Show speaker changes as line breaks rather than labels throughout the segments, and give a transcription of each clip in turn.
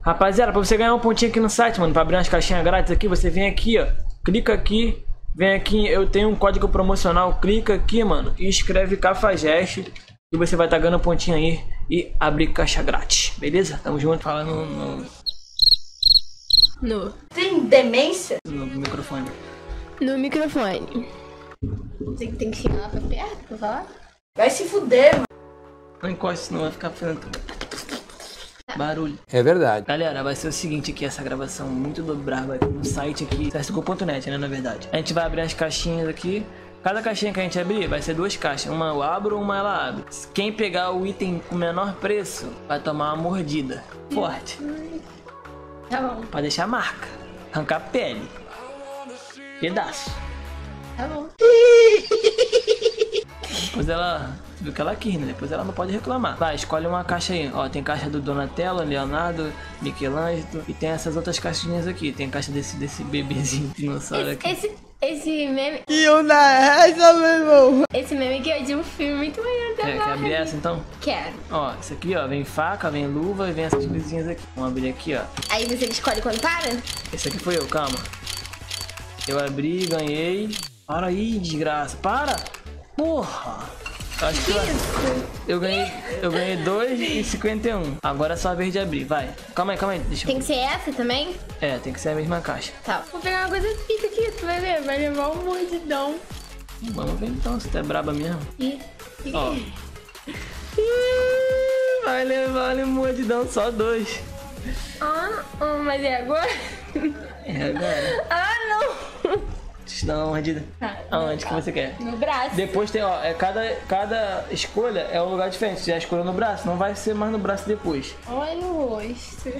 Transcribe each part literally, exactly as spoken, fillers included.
Rapaziada, pra você ganhar um pontinho aqui no site, mano, pra abrir umas caixinhas grátis aqui, você vem aqui, ó. Clica aqui, vem aqui, eu tenho um código promocional, clica aqui, mano, e escreve Cafajeste. E você vai estar ganhando um pontinho aí e abrir caixa grátis, beleza? Tamo junto, fala no... no...
No.
Tem demência?
no microfone.
No microfone. Você tem que chegar lá pra perto pra falar?
Vai se fuder, mano.
Não encoste, senão vai ficar fazendo barulho.
É verdade.
Galera, vai ser o seguinte aqui, essa gravação muito do braba aqui no site aqui, C S G O ponto net, né, na verdade. A gente vai abrir as caixinhas aqui. Cada caixinha que a gente abrir vai ser duas caixas. Uma eu abro, uma ela abre. Quem pegar o item com menor preço vai tomar uma mordida forte.
Tá bom,
Pra deixar marca. Arrancar pele. Pedaço.
tá bom.
Depois ela... Você viu que ela quis, né? Depois ela não pode reclamar. Vai, escolhe uma caixa aí. Ó, tem caixa do Donatello, Leonardo, Michelangelo. E tem essas outras caixinhas aqui. Tem caixa desse, desse bebezinho dinossauro aqui.
Esse, esse meme.
Que onda é essa, meu irmão?
Esse meme aqui é de um filme muito maneiro da
Quer, quer abrir essa então?
Quero.
Ó, isso aqui, ó, vem faca, vem luva e vem essas luzinhas aqui. Vamos abrir aqui, ó.
Aí você escolhe quando para?
Esse aqui foi eu, calma. Eu abri, ganhei. Para aí, desgraça. Para! Porra! Eu acho que eu, eu ganhei, eu ganhei dois e cinquenta e um. Agora é só a vez de abrir, vai. Calma aí, calma aí. Deixa
Tem
eu...
que ser essa também?
É, tem que ser a mesma caixa.
Tá. Vou pegar uma coisa pica aqui, tu vai ver. Vai levar um mordidão.
Vamos ver então se tu é braba mesmo.
Ih.
Ó. Vai levar um mordidão, só dois.
Ah, ah, mas é agora?
É agora.
Ah, não.
Deixa eu dar uma mordida.
Tá,
Aonde que você quer?
No braço.
Depois tem, ó, é cada, cada escolha é um lugar diferente. Se já escolheu no braço, não vai ser mais no braço depois.
Olha o rosto.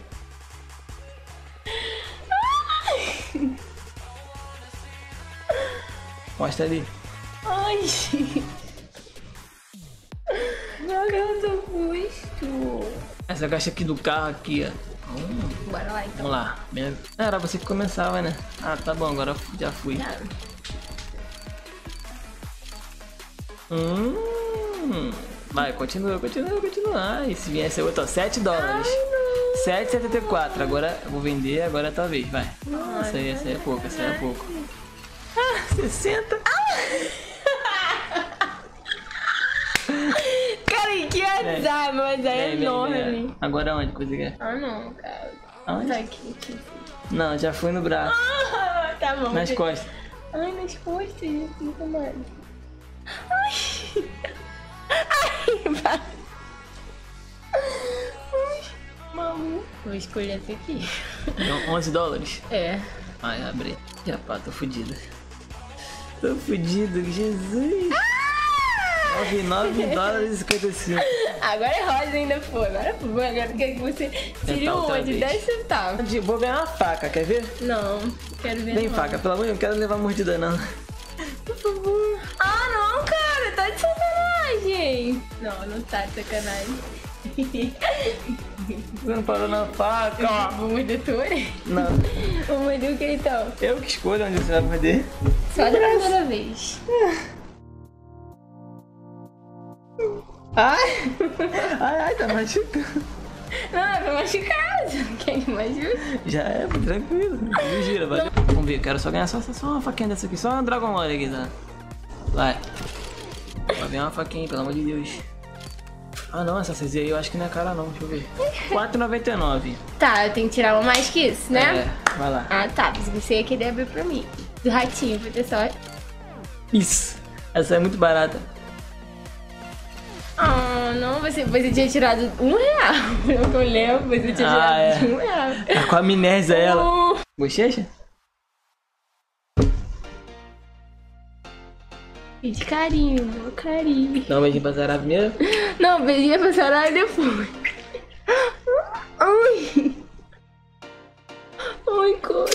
Mostra ali.
Ai, olha o rosto.
Essa caixa aqui do carro aqui, ó. Hum,
Bora lá então.
vamos lá. Minha- Ah, era você que começava, né? Ah, tá bom, agora já fui.
Tá.
Hum. Vai, continua, continua, continua. Ai, se viesse outro, ó, sete dólares. sete e setenta e quatro. Agora eu vou vender, agora é a tua vez, vai. Essa aí, essa aí é pouco, essa aí é pouco. Ah, sessenta.
Cara, que azar, meu azar
Vem,
é
vem, vem.
enorme.
Agora onde que você quer?
Ah, não, cara.
Aonde?
Tá aqui, aqui.
Não, já fui no braço.
Ah, tá bom.
Nas costas.
Ai, nas costas, nunca mais. Ai. Ai, vai. Ai, maluco. Vou escolher esse aqui.
Então, onze dólares.
É.
Ai, abri. Já pá, tô fudido. Tô fudido, Jesus. nove, nove dólares e cinquenta e cinco.
Agora é rosa ainda foi. Agora foi. Agora quer que você tire
Tentar outra
uma de
vez.
dez centavos.
Vou ganhar uma faca, quer ver?
Não, quero ver.
Vem
não.
faca, pelo amor de Deus, não quero levar mordida não.
Por favor. Ah, não, cara. Tá de sacanagem. Não, não tá de sacanagem.
Você não parou na faca, ó.
Vou morder tua orelha.
Não,
Vou morder o que então?
eu que escolho onde você vai morder.
Só da primeira vez.
Ai, ai, ai, tá machucando.
Não, é pra machucar. Você não quer que machuque?
Já é, tranquilo. Me gira, vai. Vamos ver, quero só ganhar só, só uma faquinha dessa aqui. Só uma Dragon Lore aqui, tá? Vai. Vai vir uma faquinha, pelo amor de Deus. Ah não, essa C Z aí eu acho que não é cara não, deixa eu ver. quatro e noventa e nove.
Tá, eu tenho que tirar uma mais que isso, né?
É, vai lá.
Ah, tá. Mas você ia querer abrir pra mim. Do ratinho, pra ter sorte.
Isso. Essa é muito barata.
Ah, não. Você, você tinha tirado um real. Pelo que eu lembro, você tinha
Ah,
tirado
é.
de um real.
Tá com amnésia ela.
Uh,
Bochecha?
de carinho, meu carinho.
Dá um beijinho pra Sarah primeiro.
Não, beijinho pra chorar depois. Ai. Ai, cara.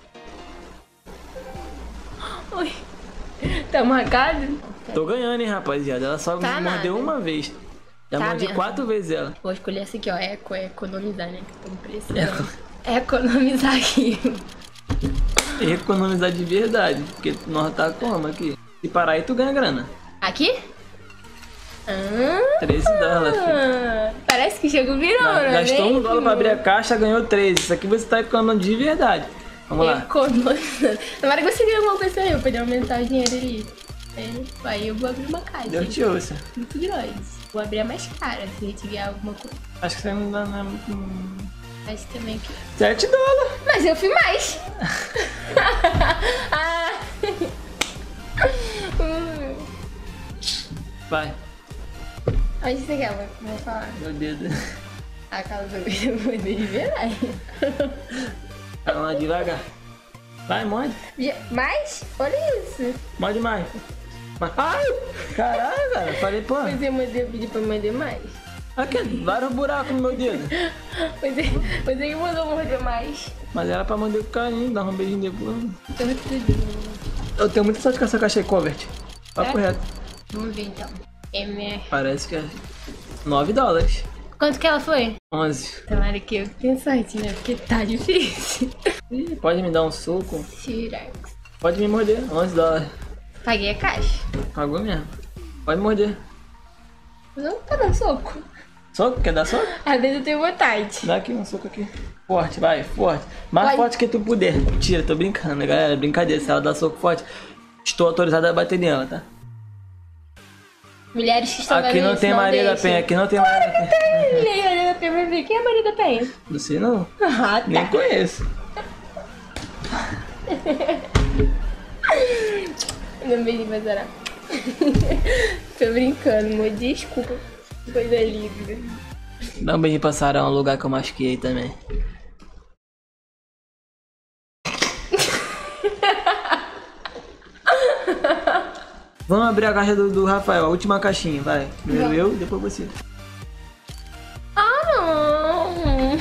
Ai. Tá marcado?
Tô ganhando, hein, rapaziada. Ela só
Tá
me mordeu
nada.
uma vez. Já
Tá
mordi
mesmo.
quatro vezes ela.
Vou escolher essa aqui, ó. Eco, é economizar, né? Que estamos precisando. É economizar aqui.
E economizar de verdade. Porque nós tá como aqui? Se parar aí, tu ganha grana.
Aqui? Ah,
treze dólares, filho.
parece parece que chegou virando, né?
Gastou um dólar pra abrir a caixa, ganhou três. Isso aqui você tá economizando de verdade. Vamos lá.
Economizando. Tomara que você ganhe alguma coisa aí, eu poder aumentar o dinheiro ali. É, aí eu vou abrir uma caixa.
Deu te ouça.
Muito grande. Vou abrir a mais cara, se a gente ganhar alguma coisa.
Acho que você não dá na... hum,
Mas também que...
sete dólares.
Mas eu fui mais. Ah.
Vai.
Onde você quer? Vou falar.
Meu dedo.
A causa do meu poder de verdade.
Vai lá devagar. Vai, morde.
Já- Mais? Olha isso.
Morde mais. Mas- Ai! Caralho, cara. Falei, pô.
Pois é, mas eu pedi pra morder mais.
Aqui, vários buracos no meu dedo.
Pois é, pois é que mandou morder mais.
Mas era pra morder com carinho, dar um beijinho depois.
Então, tudo.
Eu tenho muita sorte com essa caixa aí, Covert. Papo
É?
reto.
Vamos ver então. M...
Parece que é nove dólares.
Quanto que ela foi?
onze.
Tomara que eu tenha sorte, né? Porque tá difícil.
Ih, pode me dar um soco?
Tirax.
Pode me morder. onze dólares.
Paguei a caixa.
Pagou mesmo. Pode morder.
Não tá dando soco.
Soco? Quer dar soco?
Às vezes eu tenho vontade.
Dá aqui um soco aqui. Forte, vai, forte. Mais
Vai.
forte que tu puder. Mentira, tô brincando, galera. Brincadeira. Se ela dá soco forte, estou autorizado a bater nela, tá?
Mulheres que estão
Aqui
vendo
não
isso,
tem Maria da
deixem.
Penha, aqui não tem Maria da Penha.
Tem Maria da Penha, vai ver. Quem é Maria da Penha?
Não sei não.
Ah,
Nem
tá.
conheço.
Não me vai zerar. Tô brincando, amor. Desculpa. Coisa linda.
Dá um beijinho pra Sarah, um lugar que eu machuquei também. Vamos abrir a caixa do, do Rafael, a última caixinha, vai. Primeiro eu, depois você.
Ah, não.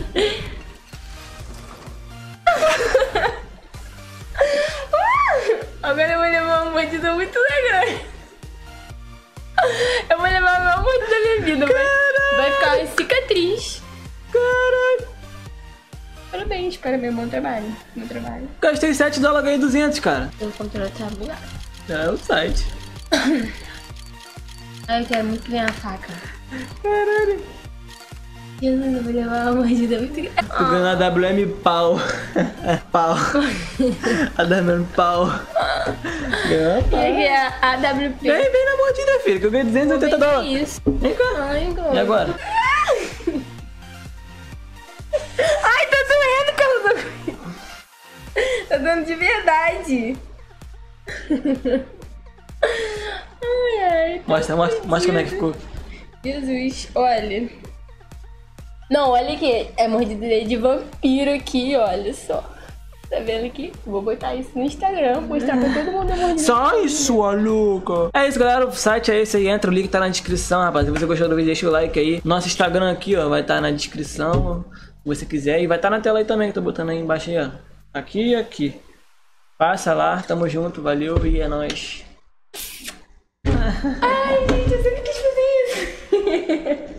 Agora eu vou levar uma mordida muito legal. Eu vou levar a maior mordida da minha vida. Vai, vai ficar uma cicatriz.
Caralho.
Parabéns, parabéns. Bom trabalho. Bom trabalho.
Gastei sete dólares, ganhei duzentos, cara.
Eu vou contratar lugar.
É o site.
Ai, eu quero muito ganhar a faca.
Caralho.
Jesus, eu vou levar uma mordida muito grande.
Tô ganhando a W M pau. Pau. A W M pau. Ganhou a pau.
E aqui é a W P.
Vem, vem na mordida, filho, que eu ganhei duzentos e oitenta dólares.
Isso.
Vem cá.
Ai, agora.
E agora?
Ai, tá doendo, cara. Tá doendo de verdade. Ai, ai.
Mostra, mostra, mostra como é que ficou.
Jesus, olha. Não, olha aqui. É mordida de vampiro aqui, olha só. Tá vendo aqui? Vou botar isso no Instagram, mostrar pra todo mundo a mordida.
Sai, sua louca! É isso, galera. O site é esse aí. Entra, o link tá na descrição, rapaz. Se você gostou do vídeo, deixa o like aí. Nosso Instagram aqui, ó, vai estar tá na descrição. Se você quiser. E vai estar tá na tela aí também, que eu tô botando aí embaixo aí, ó. Aqui e aqui. Passa lá, tamo junto, valeu e é nóis.
Ai, gente, eu sempre quis fazer isso.